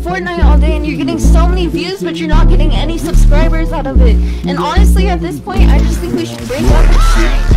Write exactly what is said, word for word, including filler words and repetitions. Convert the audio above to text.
Fortnite all day and you're getting so many views, but you're not getting any subscribers out of it. And honestly, at this point, I just think we should break up and